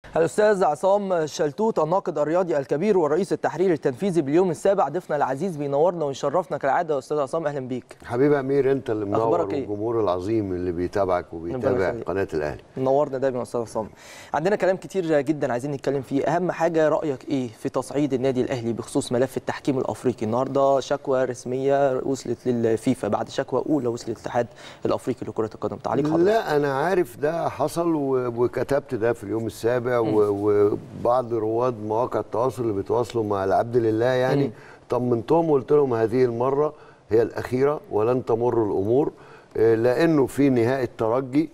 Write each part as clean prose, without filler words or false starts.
الأستاذ عصام شلتوت الناقد الرياضي الكبير والرئيس التحريري التنفيذي باليوم السابع، ضيفنا العزيز بينورنا ويشرفنا كالعادة. يا أستاذ عصام أهلا بيك. حبيبي أمير، أنت اللي منور إيه؟ والجمهور العظيم اللي بيتابعك وبيتابع قناة الأهلي. منورنا دايما يا أستاذ عصام. عندنا كلام كتير جدا عايزين نتكلم فيه. أهم حاجة رأيك إيه في تصعيد النادي الأهلي بخصوص ملف التحكيم الأفريقي؟ النهارده شكوى رسمية وصلت للفيفا بعد شكوى أولى وصلت للاتحاد الأفريقي لكرة القدم. تعليق حضرتك؟ لا أنا عارف ده حصل وكتبت ده في اليوم السابع وبعض رواد مواقع التواصل اللي بيتواصلوا مع العبد لله يعني طمنتهم وقلت لهم هذه المرة هي الأخيرة ولن تمر الأمور، لأنه في نهائي الترجي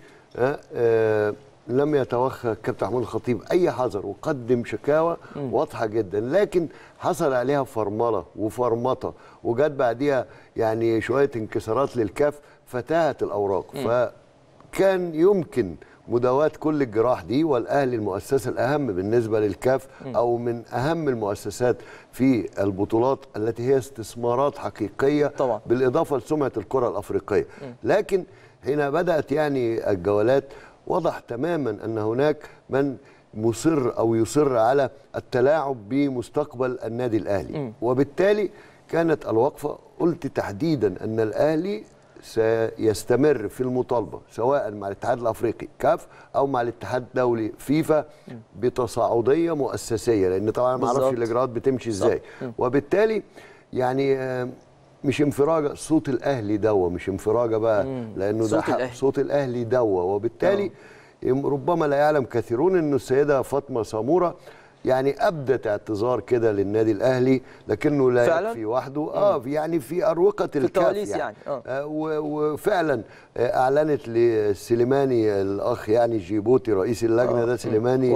لم يتوخى الكابتن محمود الخطيب أي حذر وقدم شكاوى واضحة جدا، لكن حصل عليها فرملة وفرمطة وجت بعديها يعني شوية انكسارات للكاف فتاهت الأوراق. فكان يمكن مداواة كل الجراح دي، والأهلي المؤسسة الأهم بالنسبة للكاف أو من أهم المؤسسات في البطولات التي هي استثمارات حقيقية طبعا، بالإضافة لسمعة الكرة الأفريقية. لكن هنا بدأت يعني الجولات وضح تماما أن هناك من مصر أو يصر على التلاعب بمستقبل النادي الأهلي، وبالتالي كانت الوقفة قلت تحديدا أن الأهلي سيستمر في المطالبة سواء مع الاتحاد الافريقي كاف او مع الاتحاد الدولي فيفا بتصاعديه مؤسسيه، لان طبعا ما اعرفش الاجراءات بتمشي ازاي. وبالتالي يعني مش انفراجه صوت الاهلي دوا، مش انفراجه بقى لانه ده صوت الاهلي دوا. وبالتالي ربما لا يعلم كثيرون انه السيده فاطمه ساموره يعني ابدت اعتذار كده للنادي الاهلي، لكنه لا يكفي وحده. يعني في اروقه الكاف يعني وفعلا اعلنت لسليماني الاخ يعني جيبوتي رئيس اللجنه ده سليماني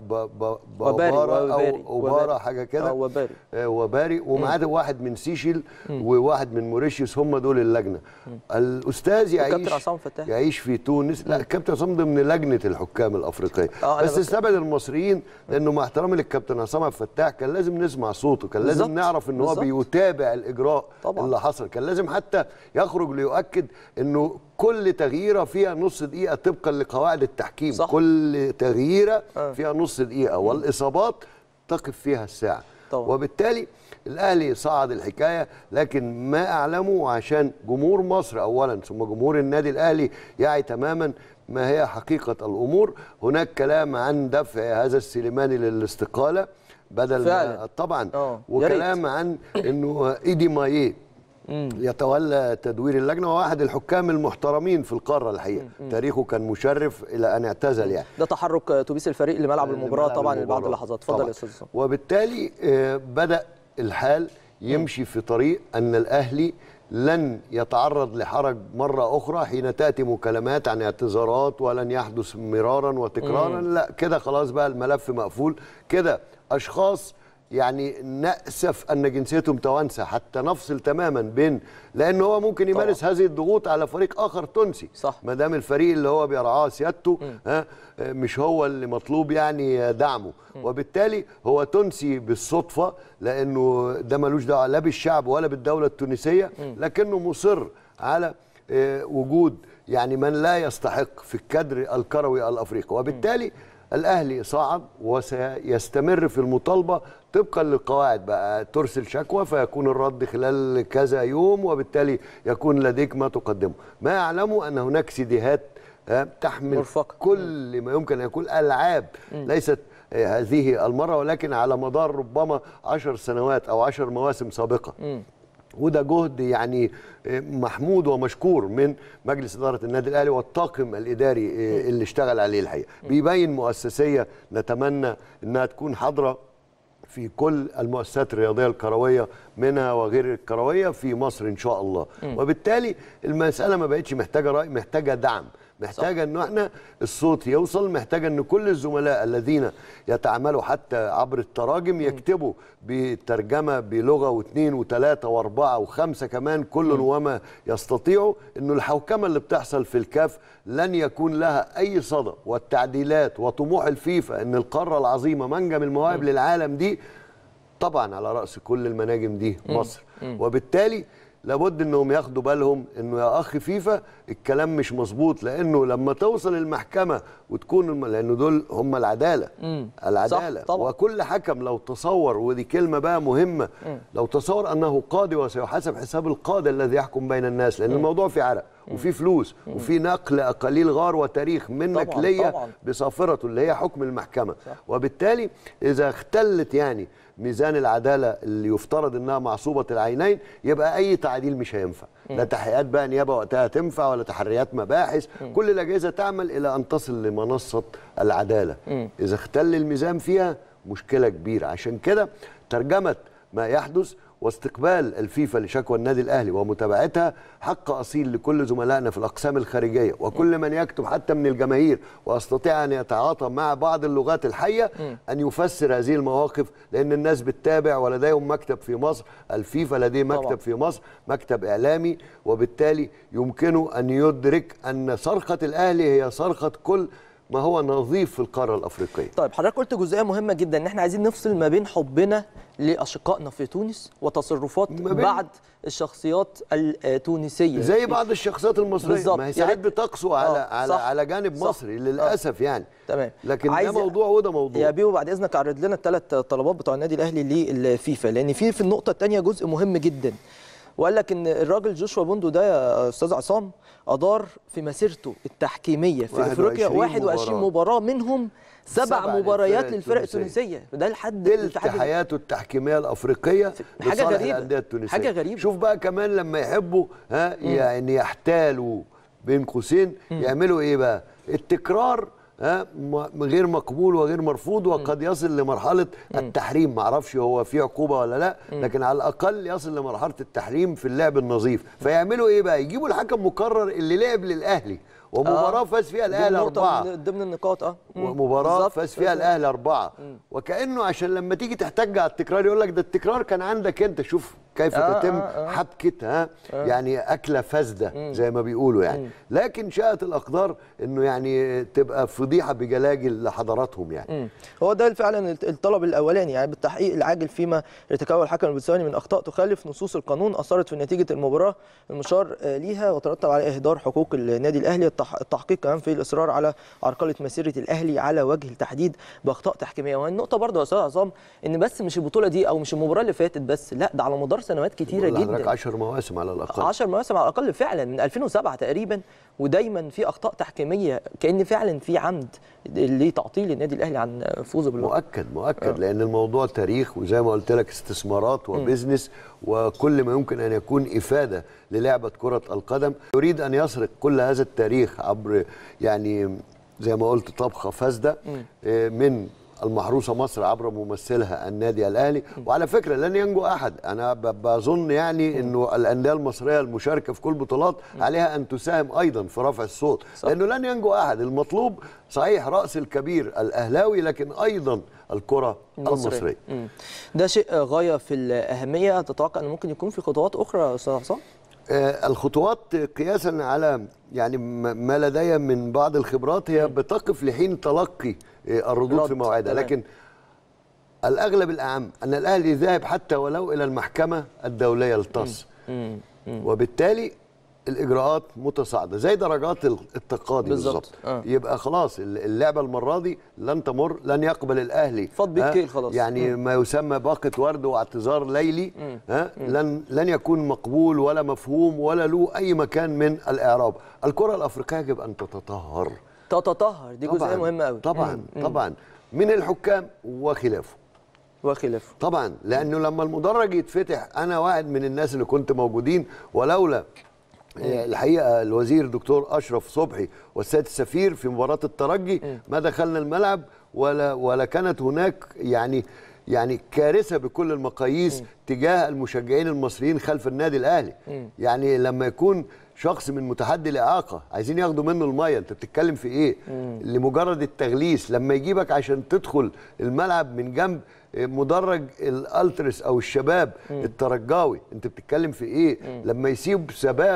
وبارا حاجه كده وباري ومعاه واحد من سيشيل وواحد من موريشيوس، هم دول اللجنه. الاستاذ يعيش في تونس. لا الكابتن عصام ضمن لجنه الحكام الافريقيه، بس استبعد المصريين لانه مع احترامي الكابتن عصام عبد الفتاح كان لازم نسمع صوته، كان لازم نعرف ان هو بيتابع الاجراء اللي حصل، كان لازم حتى يخرج ليؤكد انه كل تغييره فيها نص دقيقه طبقا لقواعد التحكيم. صح. كل تغييره فيها نص دقيقه والاصابات تقف فيها الساعه. وبالتالي الاهلي صعد الحكايه، لكن ما اعلمه عشان جمهور مصر اولا ثم جمهور النادي الاهلي يعي تماما ما هي حقيقة الأمور. هناك كلام عن دفع هذا السليماني للاستقالة بدل طبعا وكلام عن أنه إيدي مايه يتولى تدوير اللجنة، وواحد الحكام المحترمين في القارة الحقيقة. تاريخه كان مشرف إلى أن اعتزل يعني. ده تحرك أتوبيس الفريق لملعب المباراة طبعا لبعض اللحظات. اتفضل يا أستاذ عصام. وبالتالي بدأ الحال يمشي في طريق أن الأهلي لن يتعرض لحرج مرة أخرى حين تأتي مكالمات عن اعتذارات ولن يحدث مرارا وتكرارا. لا كده خلاص بقى الملف مقفول كده. أشخاص يعني نأسف أن جنسيتهم توانسة حتى نفصل تماما بين، لأن هو ممكن يمارس هذه الضغوط على فريق آخر تونسي. صح. ما دام الفريق اللي هو بيرعاه سيادته مش هو اللي مطلوب يعني دعمه، وبالتالي هو تونسي بالصدفة لأنه ده ملوش دعوة لا بالشعب ولا بالدولة التونسية، لكنه مصر على وجود يعني من لا يستحق في الكادر الكروي الأفريقي. وبالتالي الأهلي صعد وسيستمر في المطالبة طبقا للقواعد. بقى ترسل شكوى فيكون الرد خلال كذا يوم، وبالتالي يكون لديك ما تقدمه. ما أعلمه أن هناك سيديهات تحمل مرفقة. كل ما يمكن أن يكون ألعاب ليست هذه المرة ولكن على مدار ربما 10 سنوات أو 10 مواسم سابقة. وده جهد يعني محمود ومشكور من مجلس إدارة النادي الأهلي والطاقم الإداري اللي اشتغل عليه الحقيقة. بيبين مؤسسية نتمنى أنها تكون حاضرة في كل المؤسسات الرياضية الكروية منها وغير الكروية في مصر إن شاء الله. وبالتالي المسألة ما بقتش محتاجة رأي، محتاجة دعم، محتاجة أنه احنا الصوت يوصل، محتاجة أن كل الزملاء الذين يتعاملوا حتى عبر التراجم يكتبوا بترجمة بلغة واثنين وثلاثة واربعة وخمسة كمان كل وما يستطيعوا، أنه الحوكمة اللي بتحصل في الكاف لن يكون لها أي صدى، والتعديلات وطموح الفيفا أن القارة العظيمة منجم المواهب للعالم دي طبعا على رأس كل المناجم دي مصر. وبالتالي لابد انهم ياخدوا بالهم انه يا اخ فيفا الكلام مش مظبوط، لانه لما توصل المحكمه وتكون لانه دول هم العداله. العداله صح طبعا. وكل حكم لو تصور، ودي كلمه بقى مهمه، لو تصور انه قاضي وسيحاسب حساب القاضي الذي يحكم بين الناس، لان الموضوع في عرق وفي فلوس وفي نقل اقاليل غار وتاريخ منك ليا بصافرته اللي هي حكم المحكمه. صح. وبالتالي اذا اختلت يعني ميزان العداله اللي يفترض انها معصوبه العينين، يبقى اي تعديل مش هينفع. لا تحقيقات بقى نيابه وقتها تنفع، ولا تحريات مباحث. كل الاجهزه تعمل الى ان تصل لمنصه العداله. اذا اختل الميزان فيها مشكله كبيره. عشان كده ترجمه ما يحدث واستقبال الفيفا لشكوى النادي الاهلي ومتابعتها حق اصيل لكل زملائنا في الاقسام الخارجيه وكل من يكتب حتى من الجماهير ويستطيع ان يتعاطى مع بعض اللغات الحيه ان يفسر هذه المواقف، لان الناس بتتابع ولديهم مكتب في مصر. الفيفا لديه مكتب في مصر، مكتب اعلامي، وبالتالي يمكنه ان يدرك ان صرخه الاهلي هي صرخه كل ما هو نظيف في القاره الافريقيه. طيب حضرتك قلت جزئيه مهمه جدا، ان احنا عايزين نفصل ما بين حبنا لاشقائنا في تونس وتصرفات بعض الشخصيات التونسيه زي بعض الشخصيات المصريه بالزبط. ما هي ساعات بتقسو على جانب مصري للاسف يعني. تمام. لكن ده موضوع وده موضوع. يا بيو بعد اذنك عرض لنا الثلاث طلبات بتوع النادي الاهلي للفيفا، لان في النقطه الثانيه جزء مهم جدا، وقال لك ان الراجل جوشوا بوندو ده يا استاذ عصام ادار في مسيرته التحكيميه في افريقيا 21 مباراه منهم 7 مباريات للفرق التونسيه. ده لحد تلت حياته التحكيميه الافريقيه حاجه غريبه. الانديه التونسيه حاجه غريبه. شوف بقى كمان لما يحبوا يعني يحتالوا بين قوسين يعملوا ايه بقى؟ التكرار غير مقبول وغير مرفوض، وقد يصل لمرحله التحريم. ما اعرفش هو في عقوبه ولا لا، لكن على الاقل يصل لمرحله التحريم في اللعب النظيف. فيعملوا ايه بقى؟ يجيبوا الحكم مكرر اللي لعب للاهلي ومباراه فاز فيها الاهلي 4 ضمن النقاط. ومباراه فاز فيها الاهلي 4، وكانه عشان لما تيجي تحتج على التكرار يقول لك ده التكرار كان عندك انت. شوف كيف تتم حبكه يعني اكله فاسده زي ما بيقولوا يعني. لكن شاءت الاقدار انه يعني تبقى فضيحه بجلاجل لحضراتهم يعني. هو ده فعلا الطلب الاولاني، يعني بالتحقيق العاجل فيما ارتكبه الحكم البوتسواني من اخطاء تخالف نصوص القانون اثرت في نتيجه المباراه المشار ليها وترتب على اهدار حقوق النادي الاهلي. التحقيق كمان في الاصرار على عرقله مسيره الاهلي على وجه التحديد باخطاء تحكيميه. والنقطه برضه يا استاذ عصام ان بس مش البطوله دي او مش المباراه اللي فاتت بس، لا ده على مدار سنوات كتيره جدا. 10 مواسم على الاقل. 10 مواسم على الاقل فعلا من 2007 تقريبا، ودايما في اخطاء تحكيميه كأن فعلا في عمد لتعطيل النادي الاهلي عن فوزه باللقب. مؤكد لان الموضوع تاريخ، وزي ما قلت لك استثمارات وبزنس وكل ما يمكن ان يكون افاده للعبه كره القدم. يريد ان يسرق كل هذا التاريخ عبر يعني زي ما قلت طبخه فاسده من المحروسه مصر عبر ممثلها النادي الاهلي. وعلى فكره لن ينجو احد. انا بظن يعني انه الانديه المصريه المشاركه في كل البطولات عليها ان تساهم ايضا في رفع الصوت، لانه لن ينجو احد. المطلوب صحيح راس الكبير الاهلاوي، لكن ايضا الكره المصريه. ده شيء غايه في الاهميه. تتوقع ان ممكن يكون في خطوات اخرى يا استاذ حسام؟ الخطوات قياسا على يعني ما لدي من بعض الخبرات هي بتقف لحين تلقي الردود في موعدها، لكن الاغلب الاعم ان الاهلي ذاهب حتى ولو الى المحكمه الدوليه للطص، وبالتالي الاجراءات متصاعده زي درجات التقاضي بالظبط. يبقى خلاص اللعبه المره دي لن تمر، لن يقبل الاهلي فاض بالكيل خلاص يعني ما يسمى باقه ورد واعتذار ليلي لن يكون مقبول ولا مفهوم ولا له اي مكان من الاعراب. الكره الافريقيه يجب ان تتطهر. دي جزئيه مهمه قوي. طبعا من الحكام وخلافه طبعا، لانه لما المدرج يتفتح، انا واحد من الناس اللي كنت موجودين، ولولا الحقيقه الوزير دكتور اشرف صبحي والسيد السفير في مباراه الترجي ما دخلنا الملعب ولا كانت هناك يعني كارثه بكل المقاييس تجاه المشجعين المصريين خلف النادي الاهلي. يعني لما يكون شخص من متحدي الاعاقه عايزين ياخدوا منه الميه، انت بتتكلم في ايه؟ لمجرد التغليس. لما يجيبك عشان تدخل الملعب من جنب مدرج الالترس او الشباب الترجاوي، انت بتتكلم في ايه؟ لما يسيب شباب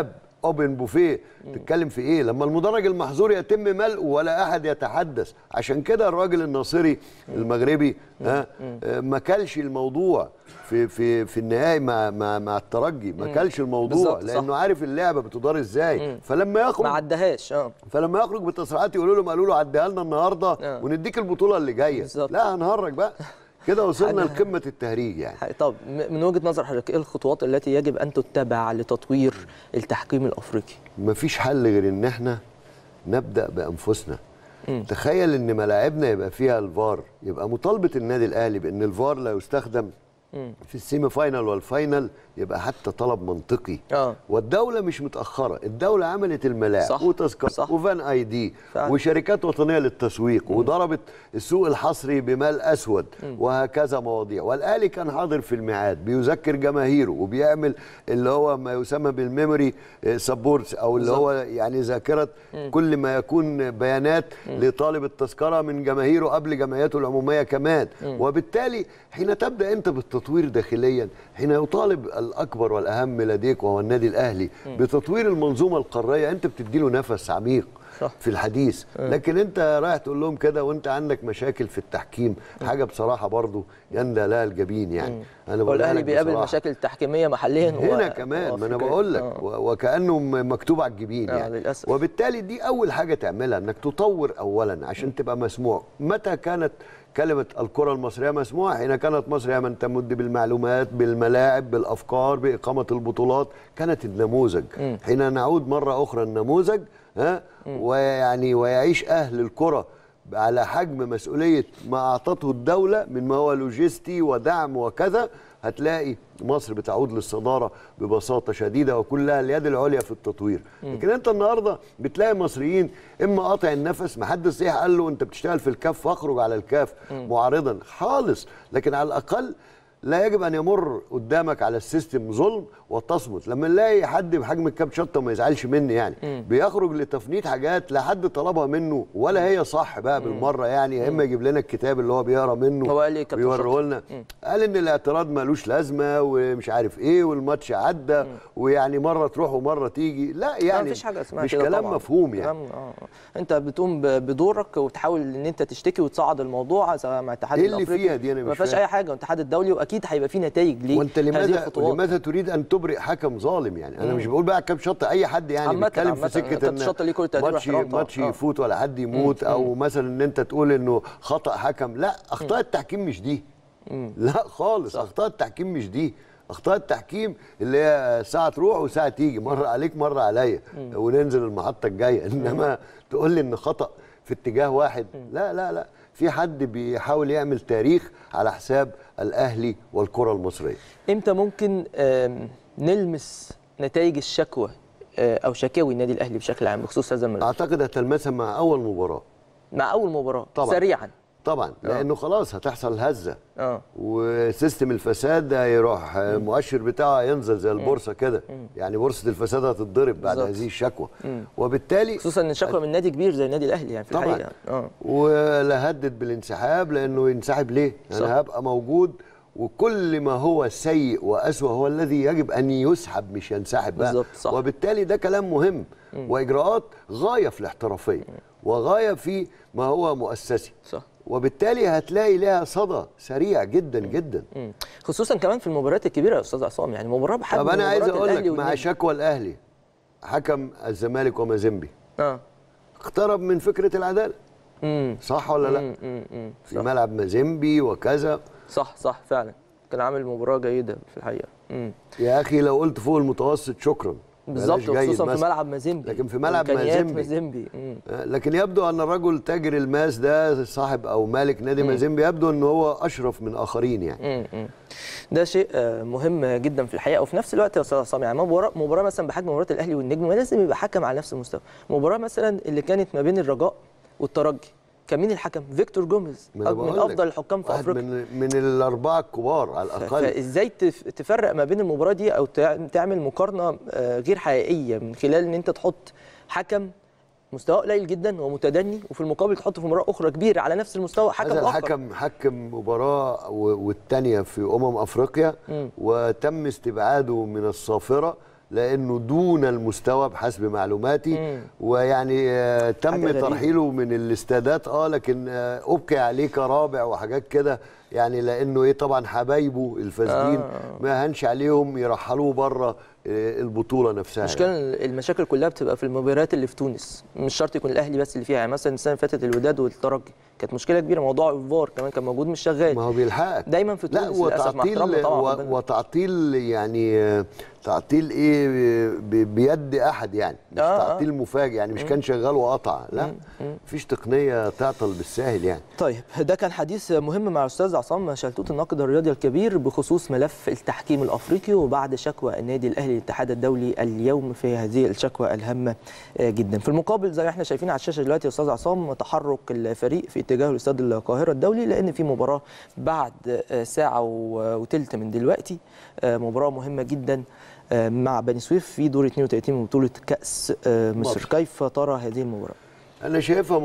اوبن بوفيه، تتكلم في ايه؟ لما المدرج المحظور يتم ملئه ولا احد يتحدث. عشان كده الراجل الناصري المغربي ما كلش الموضوع في النهائي مع الترجي، ما كلش الموضوع لانه عارف اللعبه بتدار ازاي. فلما يخرج ما عدهاش فلما يخرج بالتصريحات قالوا له عديها لنا النهارده ونديك البطوله اللي جايه. لا هنهرج بقى كده، وصلنا لقمه التهريج يعني. طب من وجهه نظر حضرتك ايه الخطوات التي يجب ان تتبع لتطوير التحكيم الافريقي؟ مفيش حل غير ان احنا نبدا بانفسنا. تخيل ان ملاعبنا يبقى فيها الفار، يبقى مطالبه النادي الاهلي بان الفار لا يستخدم في السيمي فاينال والفاينال، يبقى حتى طلب منطقي. والدوله مش متاخره، الدوله عملت الملاعب وتذكره وفان اي دي وشركات وطنيه للتسويق وضربت السوق الحصري بمال اسود وهكذا مواضيع. والاهلي كان حاضر في الميعاد بيذكر جماهيره وبيعمل اللي هو ما يسمى بالميموري سبورتس، او اللي هو يعني ذاكره كل ما يكون بيانات لطالب التذكره من جماهيره قبل جمعياته العموميه كمان. وبالتالي حين تبدا انت بالتطوير داخليا، حين يطالب الاكبر والاهم لديك وهو النادي الاهلي بتطوير المنظومه القاريه، انت بتدي له نفس عميق في الحديث. لكن انت رايح تقول لهم كده وانت عندك مشاكل في التحكيم، حاجه بصراحه برضو يندى لها الجبين يعني. انا بقول الاهلي بيقابل مشاكل تحكيميه محليا هنا كمان، ما انا بقول لك وكانه مكتوب على الجبين يعني للأسف. وبالتالي دي اول حاجه تعملها، انك تطور اولا عشان تبقى مسموع. متى كانت كلمة الكرة المصرية مسموعة؟ حين كانت مصر هي من تمد بالمعلومات، بالملاعب، بالأفكار، بإقامة البطولات، كانت النموذج. حين نعود مرة أخرى النموذج ويعيش أهل الكرة على حجم مسؤولية ما أعطته الدولة من ما هو لوجستي ودعم وكذا، هتلاقي مصر بتعود للصدارة ببساطة شديدة وكلها اليد العليا في التطوير. لكن انت النهاردة بتلاقي مصريين اما قاطع النفس، ما حد صحيح قال له انت بتشتغل في الكاف فاخرج على الكاف معارضا خالص، لكن على الأقل لا يجب ان يمر قدامك على السيستم ظلم وتصمت. لما نلاقي حد بحجم الكاب شطه وما يزعلش مني يعني بيخرج لتفنيد حاجات لا حد طلبها منه ولا هي صح بقى بالمره يعني، يا اما يجيب لنا الكتاب اللي هو بيقرا منه ويوريه لنا، قال ان الاعتراض مالوش لازمه ومش عارف ايه والماتش عدى ويعني مره تروح ومره تيجي. لا يعني مفيش حاجه اسمها مش كده كلام طبعاً. مفهوم يعني. انت بتقوم بدورك وتحاول ان انت تشتكي وتصعد الموضوع سواء مع الاتحاد الافريقي اللي فيها دي انا ما فيهاش اي حاجه، والاتحاد الدولي واكيد هيبقى في نتائج ليه. وانت لماذا تريد ان تبرئ حكم ظالم يعني؟ انا مش بقول بقى كاب شطه اي حد يعني بيتكلم في سكه ان ماتش يفوت ولا حد يموت او مثلا ان انت تقول انه خطا حكم. لا، اخطاء التحكيم مش دي. لا خالص، اخطاء التحكيم مش دي. اخطاء التحكيم اللي هي ساعه تروح وساعه تيجي، مره عليك مره عليا وننزل المحطه الجايه. انما تقول لي ان خطا في اتجاه واحد، لا لا لا، في حد بيحاول يعمل تاريخ على حساب الاهلي والكره المصريه. امتى ممكن نلمس نتائج الشكوى او شكاوي النادي الاهلي بشكل عام بخصوص هذا الملف؟ اعتقد هتلمسها مع اول مباراه. مع اول مباراه طبعا سريعا طبعا لانه خلاص هتحصل هزه وسيستم الفساد هيروح المؤشر بتاعه ينزل زي البورصه كده يعني، بورصه الفساد هتتضرب بعد هذه الشكوى. وبالتالي خصوصا ان الشكوى من نادي كبير زي النادي الاهلي يعني في طبعا الحقيقه ولا هدد بالانسحاب، لانه ينسحب ليه؟ انا هبقى موجود وكل ما هو سيء وأسوأ هو الذي يجب أن يسحب مش ينسحب بقى. صح. وبالتالي ده كلام مهم وإجراءات غاية في الاحترافية وغاية في ما هو مؤسسي. صح. وبالتالي هتلاقي لها صدى سريع جدا جدا. خصوصا كمان في المباريات الكبيرة يا أستاذ عصام، يعني مباراة بحجم طب أنا عايز أقول لك مع شكوى الأهلي حكم الزمالك ومازيمبي اقترب من فكرة العدالة. صح ولا لا؟ في ملعب مازيمبي وكذا. صح فعلا كان عامل مباراة جيدة في الحقيقة. يا أخي لو قلت فوق المتوسط شكرا. بالظبط، خصوصا في ملعب مازيمبي. لكن في ملعب مازيمبي لكن يبدو ان الرجل تاجر الماس ده صاحب او مالك نادي مازيمبي يبدو ان هو اشرف من اخرين يعني. ده شيء مهم جدا في الحقيقه. وفي نفس الوقت يا استاذ عصام يعني مباراه مثلا بحجم مباراه الاهلي والنجم لازم يبقى حكم على نفس المستوى. مباراه مثلا اللي كانت ما بين الرجاء والترجي كان مين الحكم؟ فيكتور جوميز من افضل الحكام في افريقيا، من الاربعه الكبار على الاقل. فازاي تفرق ما بين المباراه دي او تعمل مقارنه غير حقيقيه من خلال ان انت تحط حكم مستواه قليل جدا ومتدني وفي المقابل تحطه في مباراه اخرى كبيره على نفس المستوى حكم هذا الحكم حكم مباراه والثانيه في افريقيا وتم استبعاده من الصافره لانه دون المستوى بحسب معلوماتي، ويعني تم ترحيله من الاستادات لكن ابقي عليه كرابع وحاجات كده، يعني لانه ايه طبعا حبايبه الفاسدين ما هنش عليهم يرحلوه بره البطوله نفسها. المشاكل كلها بتبقى في المباريات اللي في تونس، مش شرط يكون الاهلي بس اللي فيها، يعني مثلا السنه اللي فاتت الوداد والترجي كانت مشكله كبيره، موضوع الفار كمان كان موجود مش شغال. ما هو بيلحقك دايما في تونس للاسف، مع احترامنا طبعا. وتعطيل يعني تعطيل ايه بيد احد، يعني مش تعطيل مفاجئ، يعني مش كان شغال وقطع، لا مفيش تقنيه تعطل بالساهل يعني. طيب ده كان حديث مهم مع الاستاذ عصام شلتوت الناقد الرياضي الكبير بخصوص ملف التحكيم الافريقي، وبعد شكوى النادي الاهلي للاتحاد الدولي اليوم في هذه الشكوى الهامه جدا. في المقابل زي ما احنا شايفين على الشاشه دلوقتي يا استاذ عصام، تحرك الفريق في اتجاه لاستاد القاهره الدولي، لان في مباراه بعد ساعه وثلث من دلوقتي، مباراه مهمه جدا مع بني سويف في دور 32 من بطوله كاس مصر. كيف ترى هذه المباراه؟ انا شايفها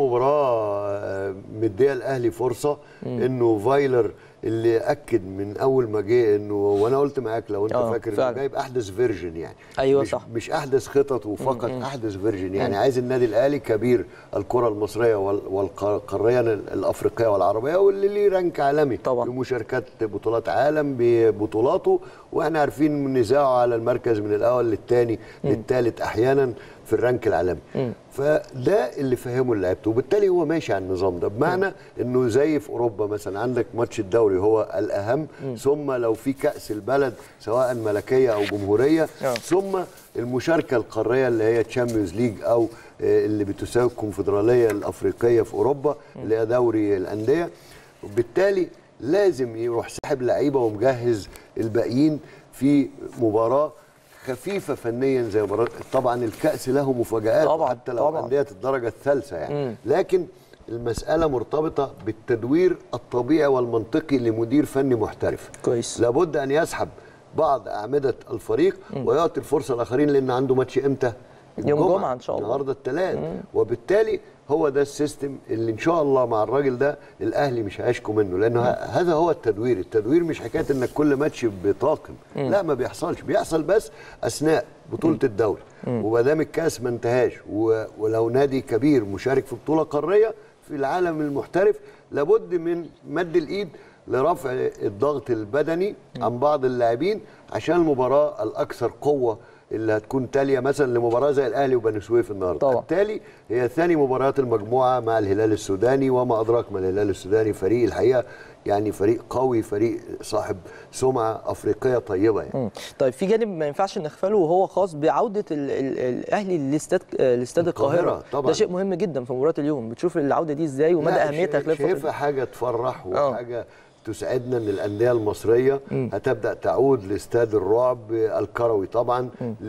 مباراه مديه الاهلي فرصه، انه فايلر اللي اكد من اول ما جه انه، وانا قلت معاك لو انت فاكر انه جايب احدث فيرجن، يعني ايوه مش صح، مش احدث خطط وفقط احدث فيرجن، يعني عايز النادي الاهلي كبير الكره المصريه والقاريه الافريقيه والعربيه، واللي ليه رانك عالمي طبعا بمشاركات بطولات عالم ببطولاته، واحنا عارفين نزاعه على المركز من الاول للثاني للثالث احيانا في الرانك العالمي. فده اللي فهمه لعيبته، وبالتالي هو ماشي على النظام ده، بمعنى انه زي في اوروبا مثلا عندك ماتش الدوري هو الاهم، ثم لو في كاس البلد سواء ملكيه او جمهوريه، ثم المشاركه القاريه اللي هي تشامبيونز ليج او اللي بتساوي الكونفدراليه الافريقيه في اوروبا اللي هي دوري الانديه. وبالتالي لازم يروح ساحب لعيبه ومجهز الباقيين في مباراه خفيفه فنيا زي مباراه. طبعا الكاس له مفاجآت طبعا حتى لو انديه الدرجه الثالثه يعني، لكن المساله مرتبطه بالتدوير الطبيعي والمنطقي لمدير فني محترف. كويس. لابد ان يسحب بعض اعمده الفريق ويعطي الفرصه الاخرين، لان عنده ماتش امتى؟ يوم الجمعه ان شاء الله، النهارده الثلاث. وبالتالي هو ده السيستم اللي ان شاء الله مع الراجل ده الاهلي مش هيشكو منه، لانه هذا هو التدوير. التدوير مش حكايه انك كل ماتش بطاقم، لا ما بيحصلش، بيحصل بس اثناء بطوله الدوري، وما دام الكاس ما انتهاش، ولو نادي كبير مشارك في بطوله قاريه في العالم المحترف، لابد من مد الايد لرفع الضغط البدني عن بعض اللاعبين عشان المباراه الاكثر قوه اللي هتكون تاليه مثلا لمباراه زي الاهلي وبني سويف النهارده. بالتالي هي ثاني مباريات المجموعه مع الهلال السوداني، وما ادراك ما الهلال السوداني، فريق الحقيقه يعني فريق قوي، فريق صاحب سمعه افريقيه طيبه يعني. طيب في جانب ما ينفعش نغفله وهو خاص بعوده الاهلي لاستاد القاهره. طبعا ده شيء مهم جدا في مباراه اليوم. بتشوف العوده دي ازاي ومدى اهميتها خلال الفتره؟ شايفها حاجه تفرح وحاجه تسعدنا ان الانديه المصريه هتبدا تعود لاستاد الرعب الكروي طبعا،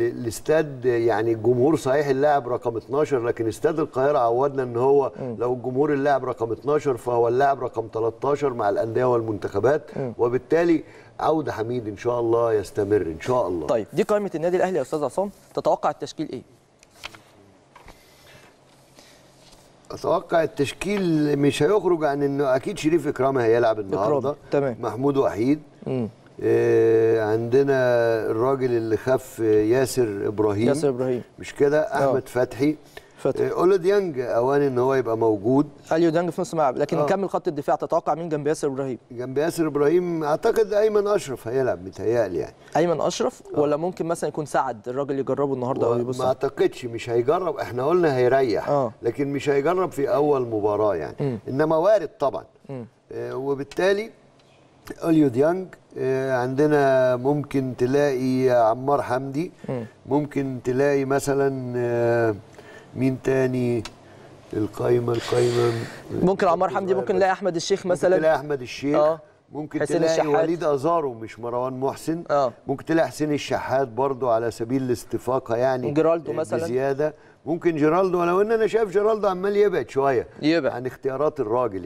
لاستاد يعني الجمهور صحيح اللاعب رقم 12، لكن استاد القاهره عودنا ان هو لو الجمهور اللاعب رقم 12 فهو اللاعب رقم 13 مع الانديه والمنتخبات، وبالتالي عوده حميد ان شاء الله يستمر ان شاء الله. طيب دي قائمه النادي الاهلي يا استاذ عصام، تتوقع التشكيل ايه؟ اتوقع التشكيل مش هيخرج عن انه اكيد شريف اكرامي هيلعب النهارده، تمام. محمود وحيد، عندنا الراجل اللي خف ياسر ابراهيم مش كده، احمد فتحي. اولو ديانج اوان ان هو يبقى موجود، اليو ديانج في نص الملعب، لكن نكمل خط الدفاع. تتوقع مين جنب ياسر ابراهيم؟ جنب ياسر ابراهيم اعتقد ايمن اشرف هيلعب متهيألي يعني. ايمن اشرف ولا ممكن مثلا يكون سعد الراجل اللي يجربه النهارده او يبص؟ ما اعتقدش، مش هيجرب، احنا قلنا هيريح لكن مش هيجرب في اول مباراه يعني. انما وارد طبعا. وبالتالي اليو ديانج، عندنا ممكن تلاقي عمار حمدي، ممكن تلاقي مثلا مين تاني القايمه ممكن عمار حمدي، ممكن نلاقي احمد الشيخ مثلا، ممكن تلاقي احمد الشيخ، ممكن تلاقي وليد ازارو مش مروان محسن، ممكن تلاقي حسين الشحات برضو على سبيل الاستفاقه يعني، جيرالدو مثلا بزياده، ممكن جيرالدو، ولو ان انا شايف جيرالدو عمال يبعد شويه عن اختيارات الراجل يعني.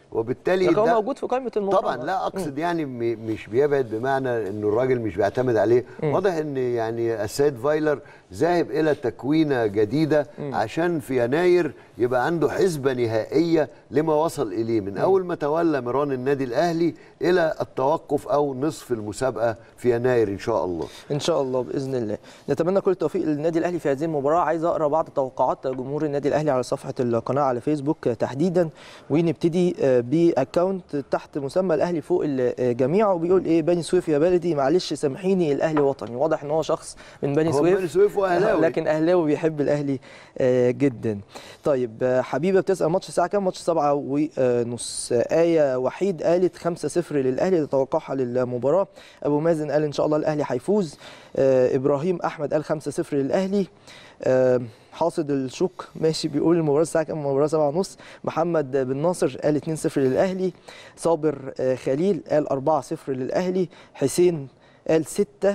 وبالتالي لكن هو موجود في قائمه المباراه طبعا. لا اقصد يعني مش بيبعد بمعنى انه الراجل مش بيعتمد عليه. واضح ان يعني السيد فايلر ذاهب الى تكوينه جديده عشان في يناير يبقى عنده حسبه نهائيه لما وصل اليه من اول ما تولى ميران النادي الاهلي الى التوقف او نصف المسابقه في يناير ان شاء الله. ان شاء الله باذن الله. نتمنى كل التوفيق للنادي الاهلي في هذه المباراه. عايز اقرا بعض توقعات جمهور النادي الاهلي على صفحه القناه على فيسبوك تحديدا، ونبتدي باكونت تحت مسمى الاهلي فوق الجميع، وبيقول ايه: بني سويف يا بلدي، معلش سامحيني الاهلي وطني. واضح ان هو شخص من بني سويف، بني سويف واهلاوي، لكن اهلاوي بيحب الاهلي جدا. طيب حبيبه بتسال ماتش الساعه كام؟ ماتش 7:30. آية وحيد قالت 5-0 للاهلي، تتوقعها للمباراه. ابو مازن قال ان شاء الله الاهلي هيفوز. ابراهيم احمد قال 5-0 للاهلي. حاصد الشوك ماشي بيقول المباراه الساعه كام؟ المباراه 7:30. محمد بن ناصر قال 2-0 للاهلي. صابر خليل قال 4-0 للاهلي. حسين قال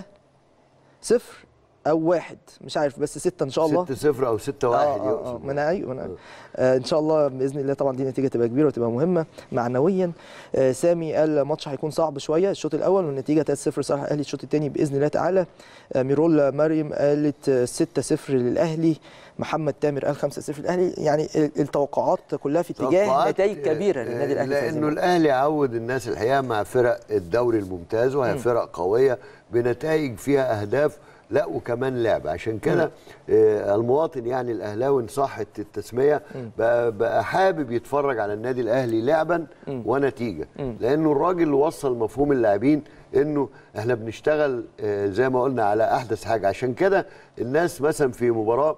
6-0 او 1، مش عارف، بس 6 ان شاء الله. 6-0 او 6-1 يقصد. ما انا ايوه ان شاء الله باذن الله. طبعا دي نتيجه تبقى كبيره وتبقى مهمه معنويا. سامي قال الماتش هيكون صعب شويه الشوط الاول، والنتيجه 3-0 صالح الاهلي الشوط الثاني باذن الله تعالى. ميرول مريم قالت 6-0 للاهلي. محمد تامر قال 5-0 للاهلي. يعني التوقعات كلها في اتجاه نتائج كبيره للنادي الاهلي، لانه الاهلي عود الناس الحقيقه مع فرق الدوري الممتاز، وهي فرق قويه بنتائج فيها اهداف لا وكمان لعب. عشان كده المواطن يعني الاهلاوي ان صحت التسميه بقى حابب يتفرج على النادي الاهلي لعبا ونتيجه، لانه الراجل وصل مفهوم اللاعبين انه احنا بنشتغل زي ما قلنا على احدث حاجه. عشان كده الناس مثلا في مباراه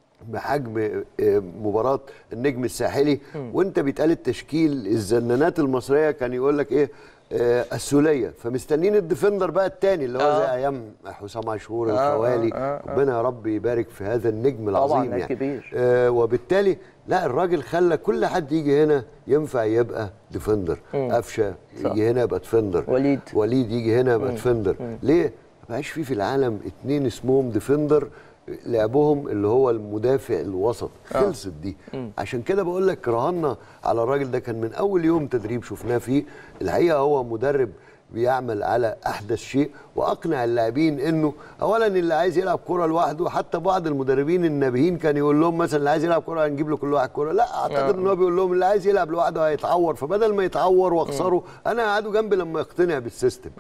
بحجم مباراه النجم الساحلي وانت بيتقال التشكيل، الزنانات المصريه كان يقول لك ايه؟ السوليه، فمستنين الديفندر بقى الثاني اللي هو زي ايام حسام عاشور الخوالي. ربنا يا رب يبارك في هذا النجم العظيم طبعا يعني كبير. وبالتالي لا الراجل خلى كل حد يجي هنا ينفع يبقى ديفندر. قفشه يجي هنا يبقى ديفندر، وليد يجي هنا يبقى ديفندر. ليه؟ ما بقاش في العالم اتنين اسمهم ديفندر لعبهم اللي هو المدافع الوسط. خلصت دي. عشان كده بقول لك رهنا على الراجل ده. كان من اول يوم تدريب شفناه فيه الحقيقه هو مدرب بيعمل على احدث شيء، واقنع اللاعبين انه اولا اللي عايز يلعب كره لوحده، حتى بعض المدربين النابهين كان يقول لهم مثلا اللي عايز يلعب كره هنجيب له كل واحد كره. لا اعتقد ان هو بيقول لهم اللي عايز يلعب لوحده هيتعور، فبدل ما يتعور واخسره انا قاعده جنبي لما يقتنع بالسيستم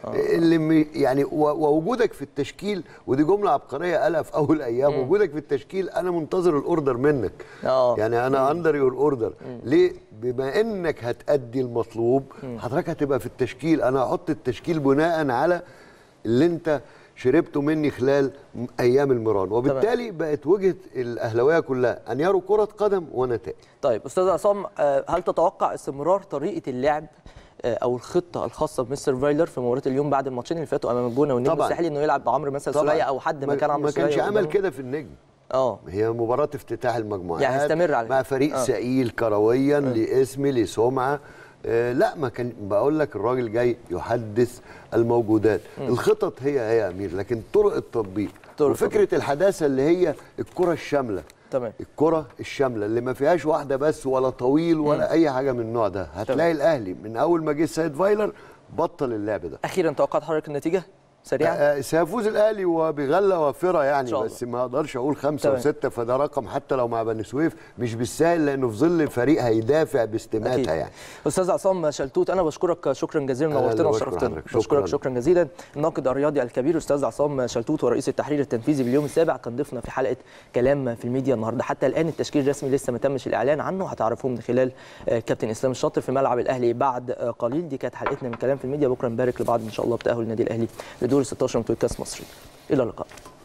اللي يعني ووجودك في التشكيل. ودي جمله عبقريه قالها في اول ايام. وجودك في التشكيل انا منتظر الاوردر منك. يعني انا اندر يور اوردر. ليه؟ بما انك هتأدي المطلوب حضرتك هتبقى في التشكيل. انا هحط التشكيل بناء على اللي انت شربته مني خلال ايام المران. وبالتالي بقت وجهه الاهلاويه كلها ان يروا كره قدم ونتائج. طيب استاذ عصام، هل تتوقع استمرار طريقه اللعب او الخطه الخاصه بمستر فايلر في مباراه اليوم بعد الماتشين اللي فاتوا امام الجونه والنجم الساحلي، انه يلعب بعمرو مثلا سوليه او حد مكان عمرو سوليه؟ ما كانش عمل كده في النجم. هي مباراه افتتاح المجموعات يعني هيستمر على مع فريق ثقيل كرويا لاسم لسمعه. لا ما كان بقول لك الراجل جاي يحدث الموجودات. الخطط هي يا امير، لكن طرق التطبيق وفكره الحداثه اللي هي الكره الشامله. تمام. الكره الشامله اللي ما فيهاش واحده بس ولا طويل ولا اي حاجه من النوع ده. هتلاقي الاهلي من اول ما جه السيد فايلر بطل اللعب ده. اخيرا توقعات حضرتك النتيجه سريعا؟ سيفوز الاهلي وبغله وافره يعني، بس ما اقدرش اقول 5 و6، فده رقم حتى لو مع بني سويف مش بالسهل، لانه في ظل فريق هيدافع باستماتة يعني. استاذ عصام شلتوت، انا بشكرك شكرا جزيلا، نورتنا وشرفتنا. بشكرك شكرا جزيلا. الناقد الرياضي الكبير استاذ عصام شلتوت ورئيس التحرير التنفيذي باليوم السابع كان ضيفنا في حلقه كلام في الميديا النهارده. حتى الان التشكيل الرسمي لسه ما تمش الاعلان عنه، هتعرفوه من خلال كابتن اسلام الشاطر في ملعب الاهلي بعد قليل. دي كانت حلقتنا من كلام في الميديا. بكره نبارك لبعض ان شاء الله بتاهل النادي الاهلي لدور 16 من بطوله كاس مصر. الى اللقاء.